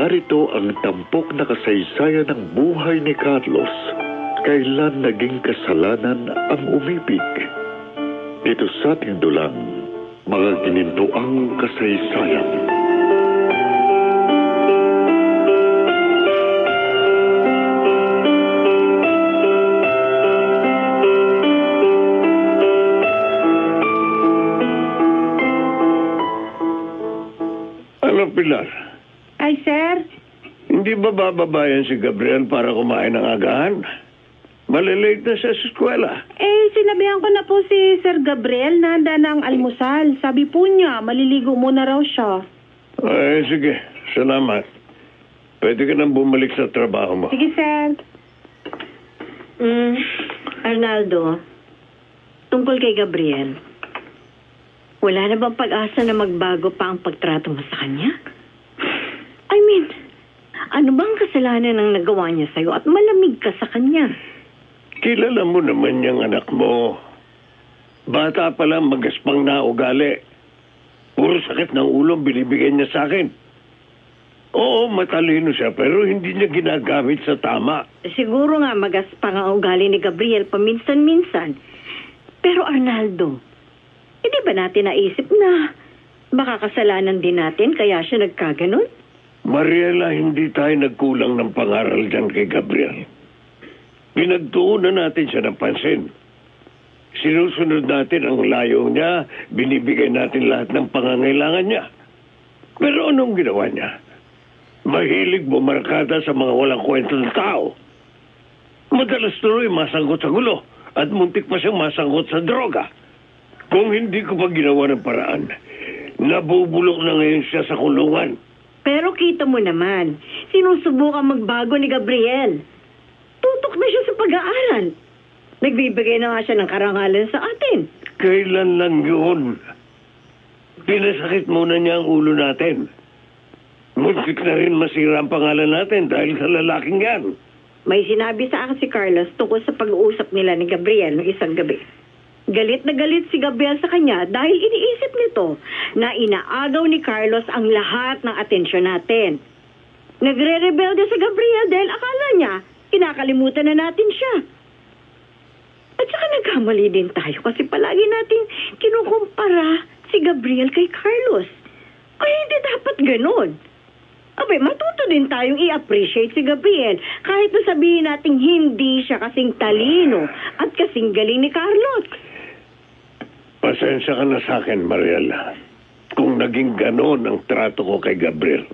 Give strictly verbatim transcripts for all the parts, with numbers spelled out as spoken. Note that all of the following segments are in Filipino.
narito ang tampok na kasaysayan ng buhay ni Carlos. Kailan naging kasalanan ang umibig? Dito sa ating dulang, mga ginintuang kasaysayan. Ano, Pilar? Ay, sir. Hindi ba bababayan si Gabriel para kumain ng agahan? Malilate na siya sa eskwela. Eh, sinabihan ko na po si Sir Gabriel na handa ng almusal. Sabi po niya, maliligo muna raw siya. Ay, sige. Salamat. Pwede ka nang bumalik sa trabaho mo. Sige, sir. Mm, Arnaldo, tungkol kay Gabriel, wala na bang pag-asa na magbago pa ang pagtrato mo sa kanya? I mean, ano bang kasalanan ang nagawa niya sa'yo at malamig ka sa kanya? Kilala mo naman yung anak mo. Bata pa lang magaspang na ugali. Puro sakit ng ulo binibigay niya sa akin. Oo, matalino siya pero hindi niya ginagamit sa tama. Siguro nga magaspang ang ugali ni Gabriel paminsan-minsan. Pero Arnaldo, hindi ba natin naisip na baka kasalanan din natin kaya siya nagkaganon? Mariela, hindi tayo nagkulang ng pangaral dyan kay Gabriel. Pinagtuunan natin siya ng pansin. Sinusunod natin ang layo niya, binibigay natin lahat ng pangangailangan niya. Pero anong ginawa niya? Mahilig bumarkada sa mga walang kwento ng tao. Madalas tuloy masangkot sa gulo at muntik pa siyang masangkot sa droga. Kung hindi ko pa ginawa ng paraan, nabubulok na ngayon siya sa kulungan. Pero kita mo naman, sinusubukan magbago ni Gabriel. Tutok na siya sa pag-aaral. Nagbibigay na nga siya ng karangalan sa atin. Kailan lang yun? Pinasakit muna niya ang ulo natin. Muntik na rin masira ang pangalan natin dahil sa lalaking yan. May sinabi sa akin si Carlos tungkol sa pag-uusap nila ni Gabriel noong isang gabi. Galit na galit si Gabriel sa kanya dahil iniisip nito na inaagaw ni Carlos ang lahat ng atensyon natin. Nagre-rebelde si Gabriel dahil akala niya kinakalimutan na natin siya. At saka nagkamali din tayo kasi palagi natin kinukumpara si Gabriel kay Carlos. Ay, hindi dapat ganun. Abay, matuto din tayong i-appreciate si Gabriel kahit na sabihin natin hindi siya kasing talino at kasing galing ni Carlos. Pasensya ka na sa akin, Mariela, kung naging ganon ang trato ko kay Gabriel.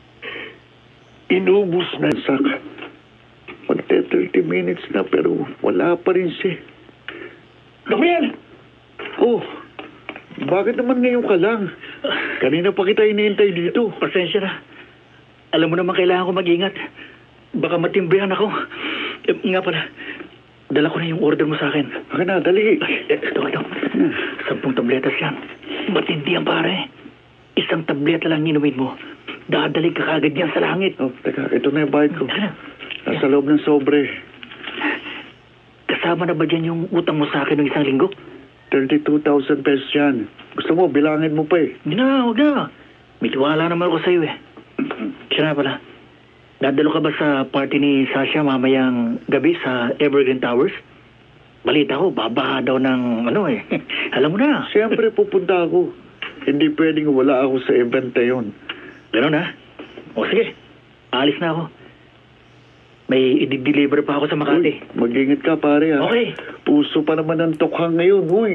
Inubos na sa magte-thirty minutes na pero wala pa rin siya. Gabriel! Oh, bakit naman ngayon ka lang? Kanina pa kita iniintay dito. Pasensya na. Alam mo naman kailangan ko mag-ingat. Baka matimbrihan ako. Eh, nga pala, dala ko na yung order mo sa akin. Baka na, dali. Ay, ito, ito. Hmm. Sampung tabletas yan. Matindi yan, pare. Isang tableta lang inumin mo. Dadalig ka kagad yan sa langit. Oh, teka, ito na yung bayad ko. Nasa loob ng sobre. Kasama na ba dyan yung utang mo sa akin ng isang linggo? thirty-two thousand pesos yan. Gusto mo, bilangin mo pa eh. Hindi na, huwag na. May tiwala naman ako sa'yo eh. Siya na pala. Dadalo ka ba sa party ni Sasha mamayang gabi sa Evergreen Towers? Balita ko, babaha daw ng ano eh. Alam mo na. Siyempre pupunta ako. Hindi pwedeng wala ako sa event na yun. Gano'n ha? O sige, alis na ako. May i-deliver pa ako sa Makati. Uy, mag-ingat ka pare ha. Okay. Puso pa naman ang tukhang ngayon, huy.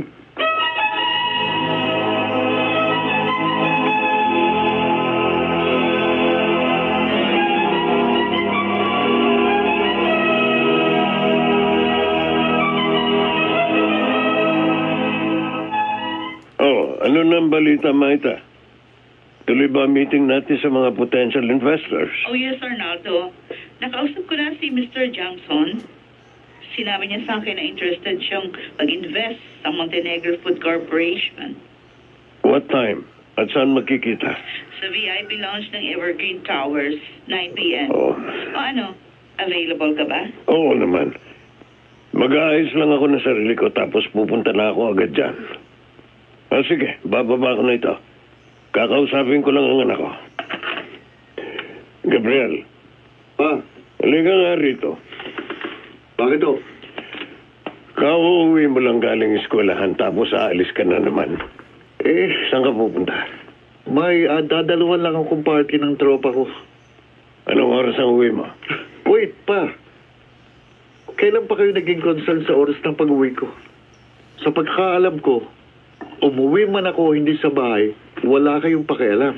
Oh, ano nang balita, Maita? Tuloy ba ang meeting natin sa mga potential investors? Oh yes, Arnaldo. Nakausap ko na si Mister Johnson. Sinabi niya sa akin na interested siyang mag-invest sa Montenegro Food Corporation. What time? At saan makikita? Sa V I P lounge ng Evergreen Towers, nine p.m. Oh. O ano, available ka ba? Oo naman. Mag-aayos lang ako ng sarili ko tapos pupunta na ako agad dyan. O sige, bababa ko na ito. Kakausapin ko lang ang anak ko. Gabriel, Pa, halika nga rito. bakit to? Kauuwi mo lang galing eskwelahan tapos aalis ka na naman. Eh, Saan ka pupunta? may uh, dadalawan lang akong party ng tropa ko. Anong oras ang uwi mo? Wait pa. Kailan pa kayo naging concern sa oras ng pag-uwi ko? Sa pagkakaalam ko, umuwi man ako hindi sa bahay, wala kayong pakialam.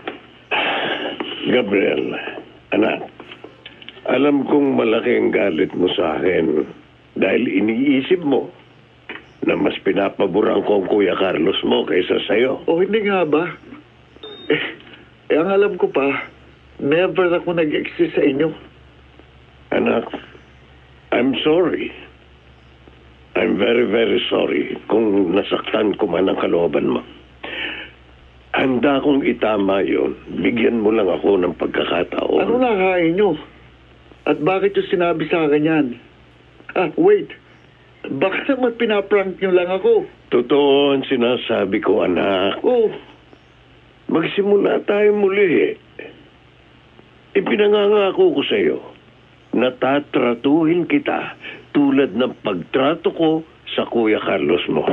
Gabriel, anak, alam kong malaki ang galit mo sa akin dahil iniisip mo na mas pinapaboran ko ang Kuya Carlos mo kaysa sa'yo. O hindi nga ba? Eh, eh ang alam ko pa, never ako nag-exist sa inyo. Anak, I'm sorry. I'm very, very sorry kung nasaktan ko man ang kalooban mo. Handa kong itama yon. Bigyan mo lang ako ng pagkakataon. Ano nakain nyo? At bakit yung sinabi sa akin yan? Ah, wait. Baka naman pinaprank nyo lang ako. Totoo ang sinasabi ko, anak. Oh, Magsimula tayo muli. Ipinangangako ko sa iyo na tatratuhin kita tulad ng pagtrato ko sa Kuya Carlos mo.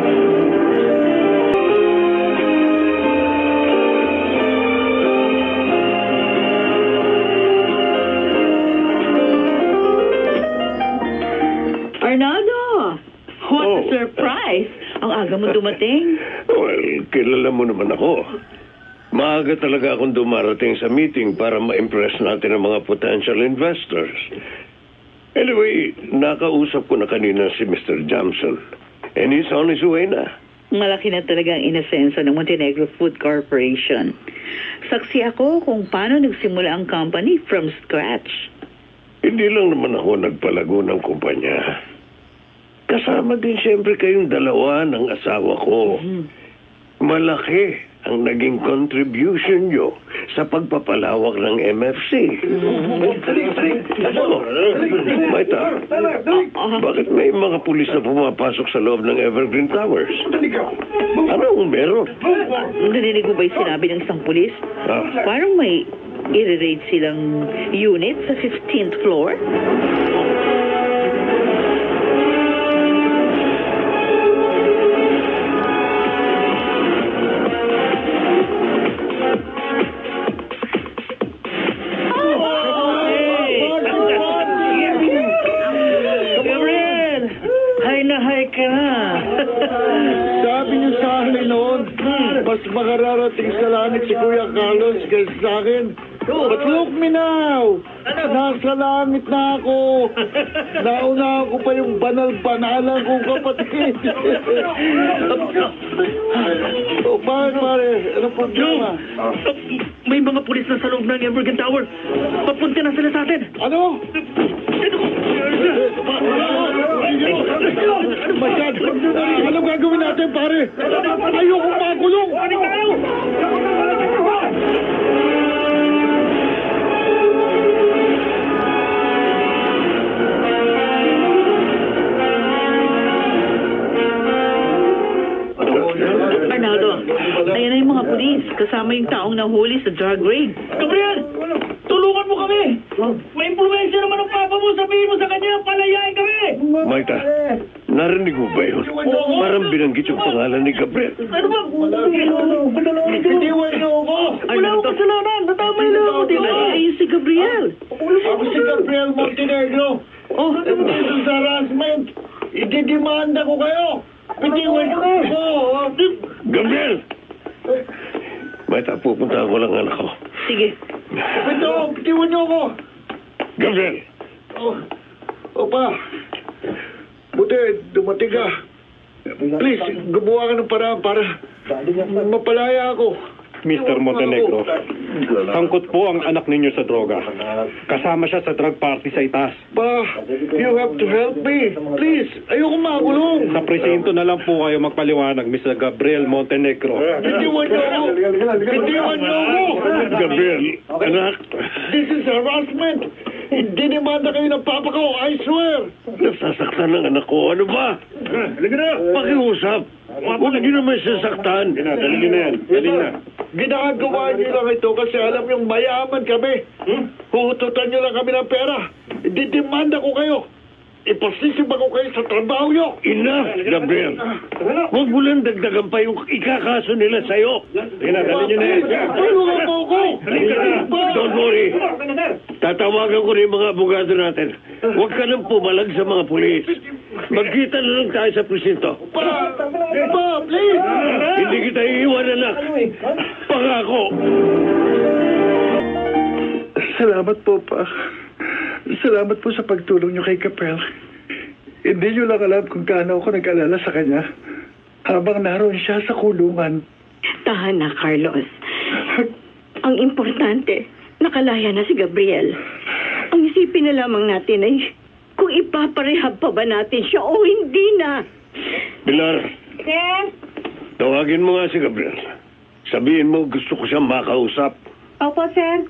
Arnaldo! What Oh. a surprise! Ang aga mo dumating. Well, kilala mo naman ako. Maaga talaga akong dumarating sa meeting para ma-impress natin ang mga potential investors. Anyway, nakausap ko na kanina si Mister Johnson. And he's on his way na. Malaki na talaga ang inasenso ng Montenegro Food Corporation. Saksi ako kung paano nagsimula ang company from scratch. Hindi lang naman ako nagpalago ng kumpanya. Kasama din siyempre kayong dalawa ng asawa ko. Malaki ang naging contribution nyo sa pagpapalawak ng M F C. Ano? Maita, bakit may mga pulis na pumapasok sa loob ng Evergreen Towers? Ano ang meron? Narinig mo ba yung sinabi ng isang pulis? Ah. Parang may i-raid silang unit sa fifteenth floor. Gabriel! Hay na hay ka na. sabi niyo sa akin noon, mas makararating sa langit si Kuya Carlos kaysa sa akin. But look me now! Nasa langit na ako! Nauna ko pa yung banal-banalan kong kapatid. O, bakit pare? Ano problema? May mga pulis na sa loob ng Evergreen Tower. Papunta na sila sa atin. Ano? Masyad, anong gagawin natin, pare? Ayoko makulong! Arnaldo, ayan na yung mga pulis. Kasama yung taong nahuli sa drug raid. Gabriel! Tulungan mo kami! May impluensya naman ang papa mo. Sabihin mo sa kanya, palayain kami! Maita, narinig mo ba yun? Parang binanggit yung pangalan ni Gabriel. Ano ba? Itiwan niyo ako! Wala akong kasalanan. Natamay lang ako, di ba? Ayun si Gabriel. Ako si Gabriel Montenegro. Oh, this is harassment. Ididimanda ko kayo. Itiwan niyo ako. Gabriel! Maita, pupunta ako lang anak ko. Sige. Ito, itiwan niyo ako. Gabriel! Oh, opa. Buti, dumating ka. Please, gumawa ka ng paraan para mapalaya ako. Mister Montenegro, sangkot po ang anak ninyo sa droga. Kasama siya sa drug party sa itaas. Pa, you have to help me. Please, ayoko makulong. Sa presinto na lang po kayo magpaliwanag, Mister Gabriel Montenegro. Bitiwan niyo ako. Bitiwan niyo ako. Gabriel, anak, This is harassment. Hindi demanda kayo ng papa ko, I swear. nasasaktan ng anak ko. Ano ba? Pakiusap. Huwag niyo naman sasaktan. Dali na, dali na yan. Dali na. ginagawa niyo lang ito kasi alam yung mayaman kami. Hmm? Huhututan niyo lang kami ng pera. Didemanda ko kayo. Ipasisip ako kayo sa trabaho niyo. Enough, Gabriel. Huwag mo lang dagdagan pa yung ikakaso nila sa'yo. Pinadali niyo na yan. Tulungan mo ako. Don't worry. Tatawagan ko rin yung mga abogado natin. Huwag ka nang pumalag sa mga pulis. Magkita na lang tayo sa presinto. Pa! Pa, please! Hindi kita iiwan, anak. Pangako. Salamat po, Pa. Salamat po sa pagtulong niyo kay Kapel. Hindi niyo lang alam kung gaano ako nag-alala sa kanya habang naroon siya sa kulungan. Tahan na, Carlos. Ang importante, nakalaya na si Gabriel. Ang isipin na lamang natin ay kung ipaparehab pa ba natin siya o hindi na. Pilar, Sir? tawagin mo nga si Gabriel. Sabihin mo gusto ko siyang makausap. Opo, sir.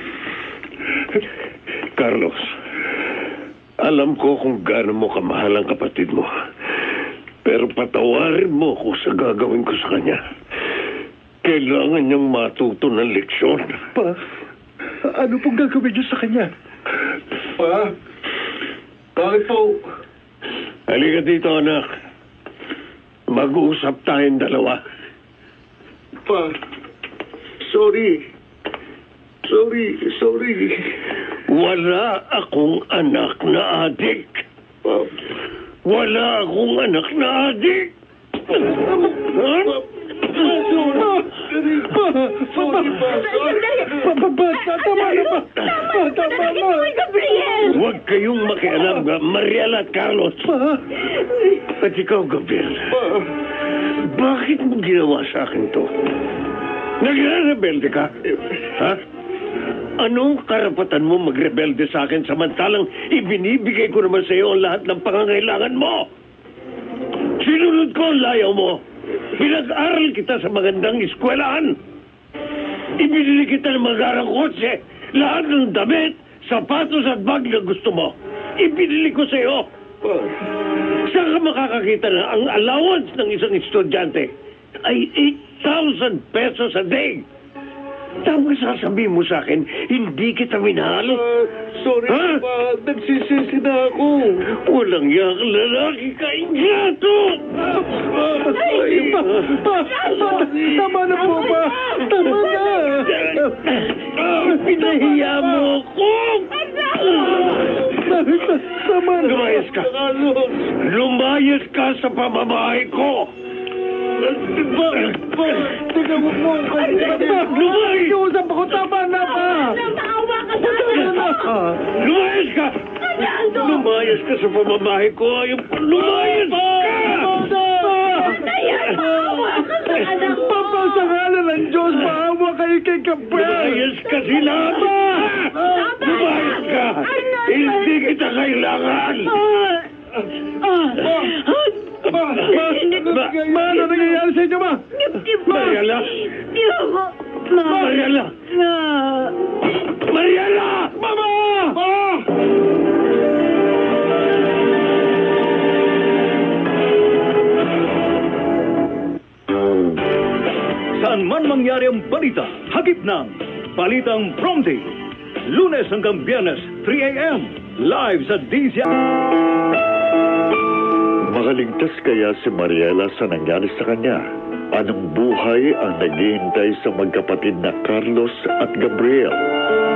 Carlos, alam ko kung gaano mo kamahal ang kapatid mo. Pero patawarin mo ko sa gagawin ko sa kanya. Kailangan niyang matuto ng leksyon. Pa, ano pong gagawin niyo sa kanya? Pa, bakit po? Halika dito, anak. Mag-uusap tayong dalawa. Pa, sorry. Sorry, sorry. Wala akong anak na adik. Pa, Wala akong anak na adik. Ha? sorry. Pa, sorry pa. Pa, pa, pa, tama na pa. Pa, tama na. Gabriel! Huwag kayong makialam, Mariela at Carlos. Pa, At ikaw, Gabriel, pa. bakit mo ginawa sa akin to? Nagre-rebelde ka? Ha? Anong karapatan mo magrebelde sa akin samantalang ibinibigay ko naman sa iyo ang lahat ng pangangailangan mo? Sinunod ko ang layaw mo. Pinag-aral kita sa magandang eskwelahan. Ibinili kita ng magarang kotse. Lahat ng damit, sapatos at bag na gusto mo. Ibinili ko sa iyo. Saan ka makakakita na ang allowance ng isang estudyante ay eight thousand pesos a day? Tama sasabihin mo sa akin, hindi kita minahal. Uh, sorry Ha? pa, nagsisisi na ako. Walang yak lalaki ka, ingrato! Pa, pa, pa, pa, tama na po pa. Tama na. Ah, pinahiya mo ako! Tama na. Lumayas ka. Lumayas ka sa pamamahay ko! Pa, pa, tingnan mo po. Lumayas! Iusap ako, tama na pa. Naawa ka sa Tama na. Lumayas ka! Lumayas ka sa pamamahay ko! Ayaw po, lumayas ka! Papa, sa ngalan ng Diyos, maawa kayo kay Kapel. Lumayas ka sila ba? Lumayas ka! Hindi kita kailangan! Ma, ma, ma, ano nangyayari sa inyo, ma? Mariela! Mariela! Mariela! Mama! Ma! Saan man mangyari ang balita, hagip ng Balitang Prom Day. Lunes hanggang Biyernes, three a m live sa D Z R. Makaligtas kaya si Mariela sa nangyari sa kanya? Anong buhay ang naghihintay sa magkapatid na Carlos at Gabriel?